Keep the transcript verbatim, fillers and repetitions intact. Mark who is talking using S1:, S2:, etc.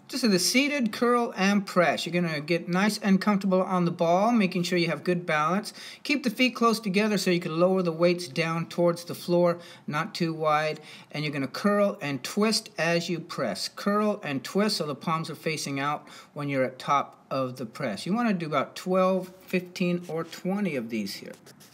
S1: This is the seated curl and press. You're going to get nice and comfortable on the ball, making sure you have good balance. Keep the feet close together so you can lower the weights down towards the floor, not too wide. And you're going to curl and twist as you press. Curl and twist so the palms are facing out when you're at top of the press. You want to do about twelve, fifteen, or twenty of these here.